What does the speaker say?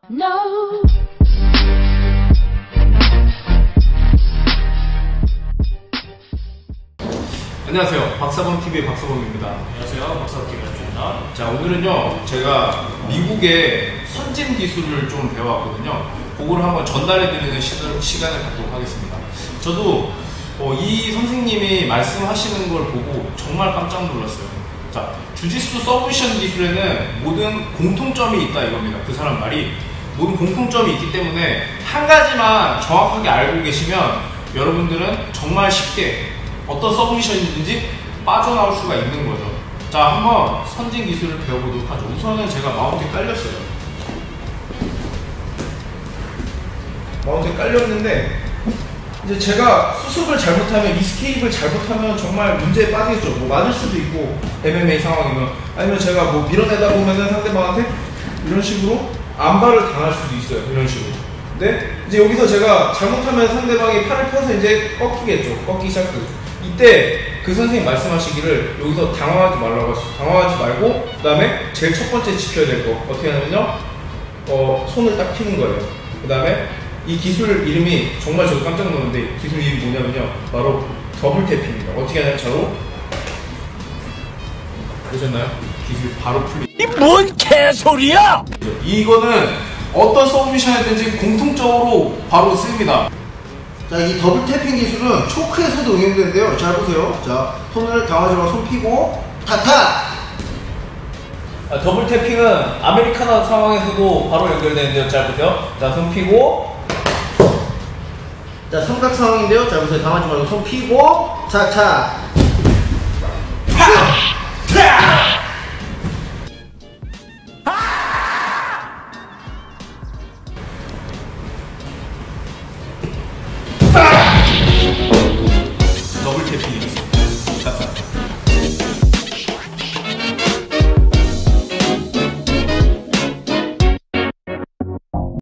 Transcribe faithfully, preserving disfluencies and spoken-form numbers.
No. 안녕하세요. 박사범티비의 박사범입니다. 안녕하세요. 박사범티비의 박사범입니다. 자, 오늘은요, 제가 미국의 선진 기술을 좀 배워왔거든요. 그거를 한번 전달해드리는 시간을 갖도록 하겠습니다. 저도 어, 이 선생님이 말씀하시는 걸 보고 정말 깜짝 놀랐어요. 자, 주짓수 서브미션 기술에는 모든 공통점이 있다 이겁니다. 그 사람 말이 모든 공통점이 있기 때문에 한 가지만 정확하게 알고 계시면 여러분들은 정말 쉽게 어떤 서브미션이든지 빠져나올 수가 있는 거죠. 자, 한번 선진 기술을 배워보도록 하죠. 우선은 제가 마운트에 깔렸어요. 마운트에 깔렸는데 이제 제가 수습을 잘못하면, 이스케이프를 잘못하면 정말 문제에 빠지겠죠. 뭐 맞을 수도 있고, 엠엠에이 상황이면. 아니면 제가 뭐 밀어내다 보면은 상대방한테 이런 식으로 안발을 당할 수도 있어요. 이런 식으로. 근데 이제 여기서 제가 잘못하면 상대방이 팔을 펴서 이제 꺾이겠죠. 꺾이기 시작하겠죠. 이때 그 선생님 말씀하시기를 여기서 당황하지 말라고 하시죠. 당황하지 말고, 그 다음에 제일 첫 번째 지켜야 될 거 어떻게 하냐면요, 어, 손을 딱 피는 거예요. 그 다음에 이 기술 이름이 정말 저도 깜짝 놀랐는데, 기술 이름이 뭐냐면요, 바로 더블 탭입니다. 어떻게 하냐면 바로, 보셨나요? 기술 바로 풀리. 이 뭔 개소리야! 이거는 어떤 서브미션이든지 공통적으로 바로 씁니다. 자, 이 더블 태핑 기술은 초크에서도 응용되는데요. 잘 보세요. 자, 손을 당하지 말고 손 피고 타타! 아, 더블 태핑은 아메리카노 상황에서도 바로 연결되는데요. 잘 보세요. 자, 손 피고. 자, 삼각 상황인데요. 잘 보세요. 당하지 말고 손 피고 차차! 더블 태핑이 있어요. 자,